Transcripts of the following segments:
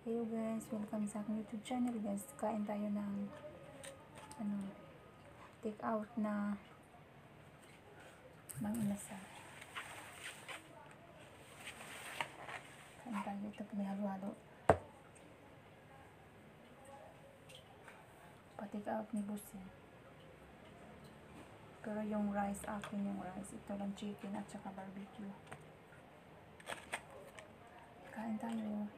Hello guys, welcome sa aking YouTube channel guys. Kain tayo ng take out na ng inasal. Kain tayo, ito pinahalo-halo. Pa-take out ni Busi. Pero yung rice, akin yung rice. Ito lang chicken at saka barbecue. Kain tayo.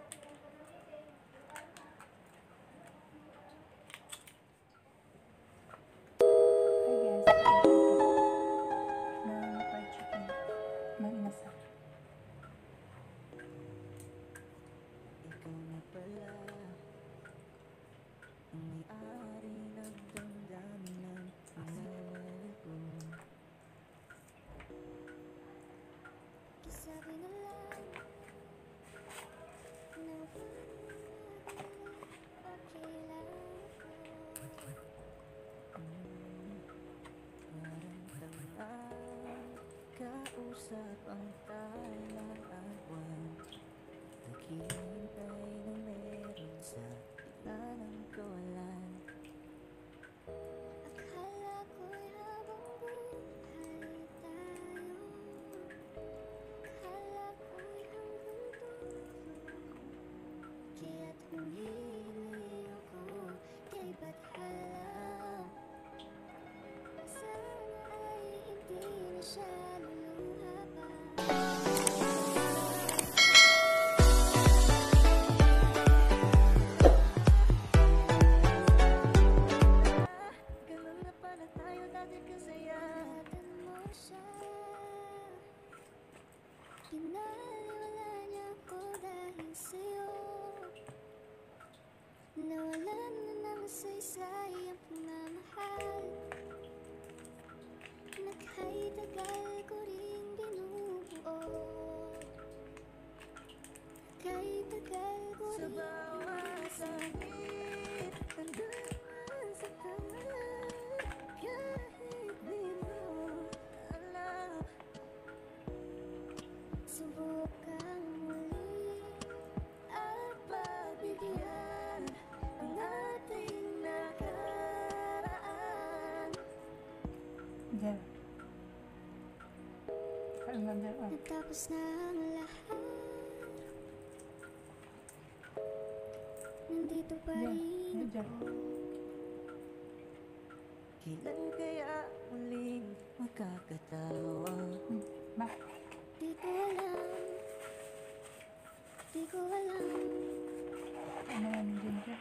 Kausap ang tala at buwan, naghihintay na meron sa gitna ng kawalan. Akala ko'y habang buhay tayo, akala ko'y hanggang dulo, kaya't humili ako kay Bathala. Sana ay hindi na siya pinaliwala niya ako dahil sa'yo. Nawalan na ng saysay ang pagmamahal na kahit tagal ko rin binubuo. Kahit tagal ko rin sa bawat sakit, hanggang masaktan, kahit di mo alam. Subukan muli at pagbigyan ang ating nakaraan. Diyan. Hanggang diyan. Natapos na ang lahat, nandito pa rin ako. Kailan kaya muling magkakatawa? Di ko alam, di ko alam. Ano yan din siya?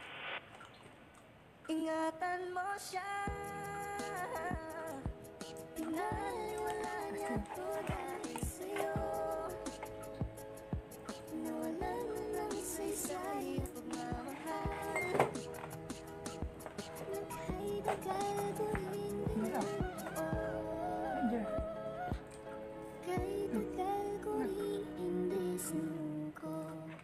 Ingatan mo siya, pinaliwala niya ko dahil sa'yo. Nawalan na ng saysay ang pagmamahal na kahit tagal ko rin binubuo. Kahit tagal ko rin hindi sumuko.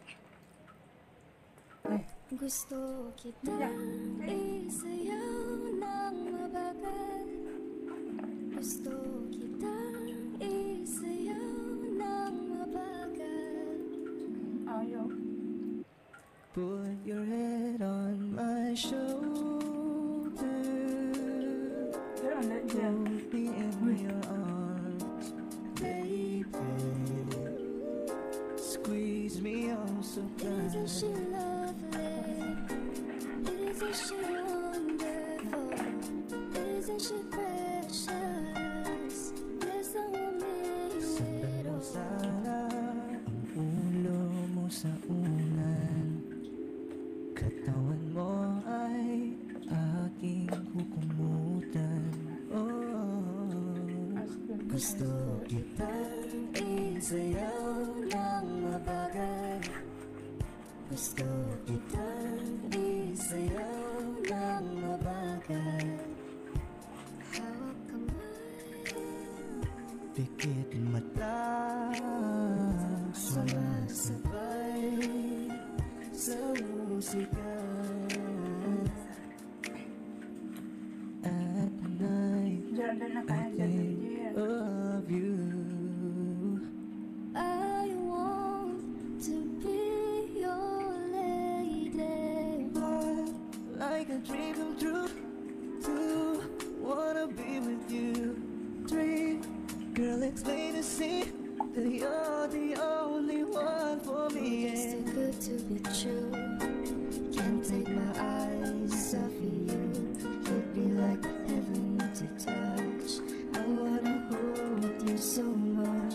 Gusto kitang isayaw ng mabagal. Gusto kitang isayaw ng mabagal. Ayaw. Put your head on my shoulder, hold me in your arms, baby. Squeeze me oh so tight. Isn't she lovely? Isn't she wonderful? Isn't she precious? There's no amazing. Sana ang ulo mo sa unan, katawan mo ay aking kukumutan. Gusto kitang isayaw ng mabagal. Gusto kitang isayaw ng mabagal. Hawak kamay, pikit mata, sumasabay sa musika. At night, I think of you. I want to be your you're the only one for me. It's too good to be true. Can't take my eyes off of you. You'd be like heaven to touch. I wanna hold you so much.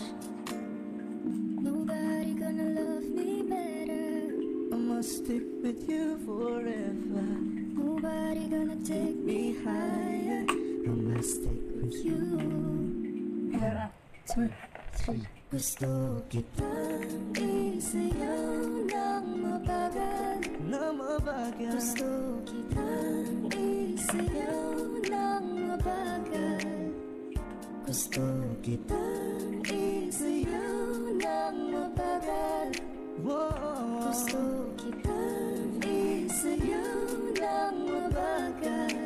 Nobody gonna love me better. I'ma stick with you forever. Nobody gonna take me higher. I'ma stick with you. Pero, 2, 3. Gusto kitang isayaw ng mabagal. Na mabagal. Gusto kitang isayaw ng mabagal. Gusto kitang isayaw ng mabagal. Whoa. Gusto kitang isayaw ng mabagal.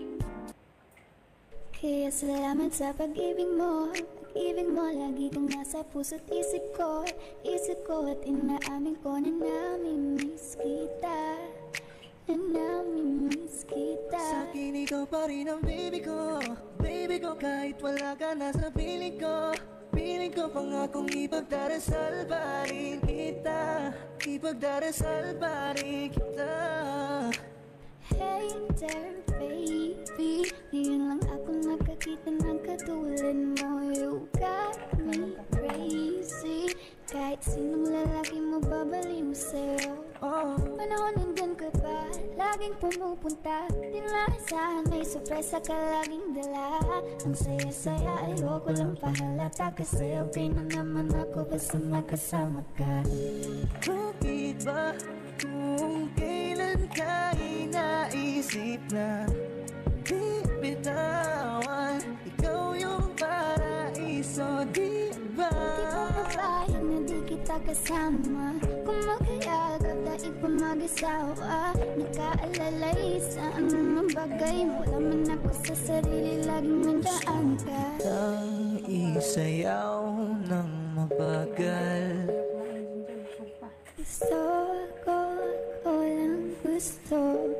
Kaya salamat sa pag-ibig mo. Pag-ibig mo lagi kang nasa puso't isip ko. Isip ko at inaamin ko na namimiss kita. Na namimiss kita. Sa'kin ikaw pa rin ang baby ko. Baby ko kahit wala ka na sa piling ko. Piling ko pangakong ipagdarasal pa rin kita. Ipagdarasal pa rin kita. Hey there baby, ngayon lang ako nakakita ng katulad mo. You got me crazy. Kahit sinong lalaki mo babaliw sa'yo. Panahon nandun ka pa, laging pumupunta. Di naasahan may sorpresa ka laging dala. Ang saya-saya ayoko lang pahalata. Kasi okay na naman ako basta magkasama ka. Bakit ba kung kailan ka inaisip na di bitawan? Ikaw yung paraiso, di ba? Di ko mapayag na di kita kasama. Kung magkayagap daig pa mag-asawa. Nakaalalay sa anumang bagay. Wala man ako sa sarili, laging mandaan ka. Ang isayaw ng mabagal. Gusto ko lang gusto.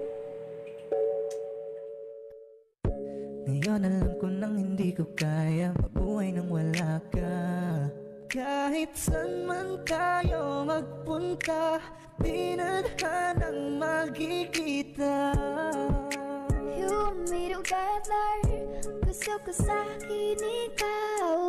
Ngayon alam ko nang hindi ko kaya mabuhay nang wala ka. Kahit saan man tayo magpunta, di na hanang magkikita. You and me together. Gusto ko sa'kin ikaw.